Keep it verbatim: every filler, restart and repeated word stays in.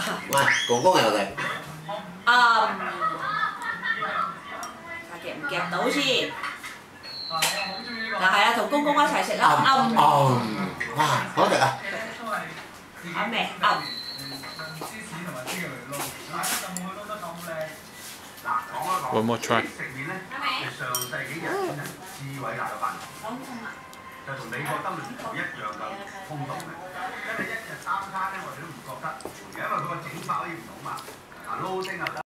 喂，公公又嚟。 啊，夾唔夾到先？嗱係啊，同公公一齊食啊！暗哦，哇，好食啊！ 啱未？暗。 One more try。 食麵咧係上世紀日本人智偉大嘅飯堂，就同美國德倫圖一樣咁轟動嘅。因為一日三餐咧，我哋都唔覺得，因為佢個整法可以唔同嘛。嗱，撈丁啊。